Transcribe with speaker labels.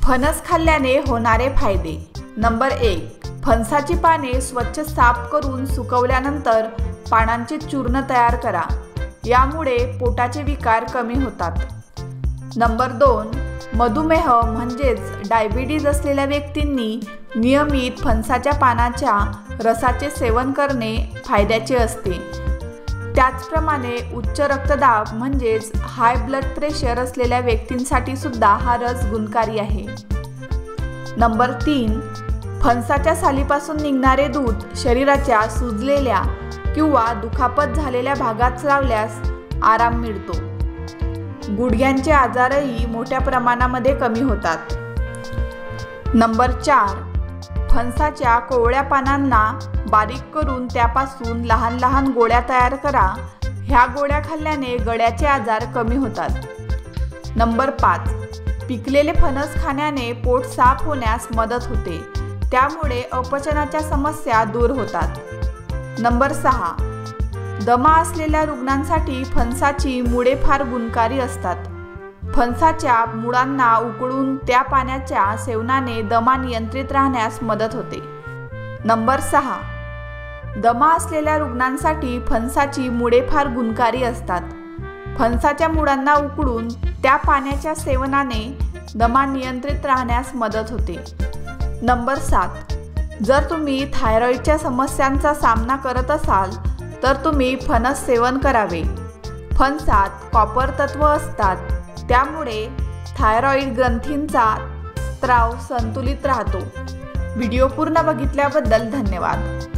Speaker 1: फणस खाल्ल्याने होणारे फायदे। नंबर 1, फणसाची पाने स्वच्छ साफ करून सुकवल्यानंतर पानांचे चूर्ण तयार करा, यामुळे पोटाचे विकार कमी होतात। नंबर 2, मधुमेह म्हणजेच डायबिटीज असलेल्या व्यक्तींनी नियमित फणसाच्या पानाच्या रसाचे सेवन करणे फायद्याचे असते। त्याचप्रमाणे उच्च रक्तदाब म्हणजेच हाय ब्लड प्रेशर असलेल्या व्यक्तींसाठी सुद्धा हा रस गुणकारी आहे। नंबर 3, फणसाच्या सालीपासून निघणारे दूध शरीराच्या सुजलेल्या किंवा दुखापत झालेल्या भागात लावल्यास आराम मिळतो। गुडघ्यांचे आजारही मोठ्या प्रमाणामध्ये कमी होतात। नंबर 4, फणसाच्या कोवळ्या पानांना बारीक करून त्यापासून लहान लहान गोळ्या तयार करा, ह्या गोळ्या खाल्ल्याने गळ्याचे आजार कमी होतात। नंबर 5, पिकलेले फणस खाण्याने पोट साफ होण्यास मदत होते, त्यामुळे अपचनाच्या समस्या दूर होतात। नंबर 6, दमा असलेल्या रुग्णांसाठी फणसाची मुळे फार गुणकारी असतात। फणसाच्या मुळांना उकळून त्या पाण्याच्या सेवनाने दमा नियंत्रित राहण्यास मदत होते। नंबर 6, दमा असलेल्या रुग्णांसाठी फणसाची मुळे फार गुणकारी असतात। फणसाच्या मुळांना उकळून त्या पाण्याच्या सेवनाने दमा नियंत्रित राहण्यास मदत होते। नंबर 7, जर तुम्ही थायरॉईडच्या समस्यांचा सामना करत असाल तर तुम्ही फणस सेवन करावे। फणसात कॉपर तत्व असतात, त्यामुळे थायरॉईड ग्रंथींचा स्त्राव संतुलित राहतो। व्हिडिओ पूर्ण बघितल्याबद्दल धन्यवाद।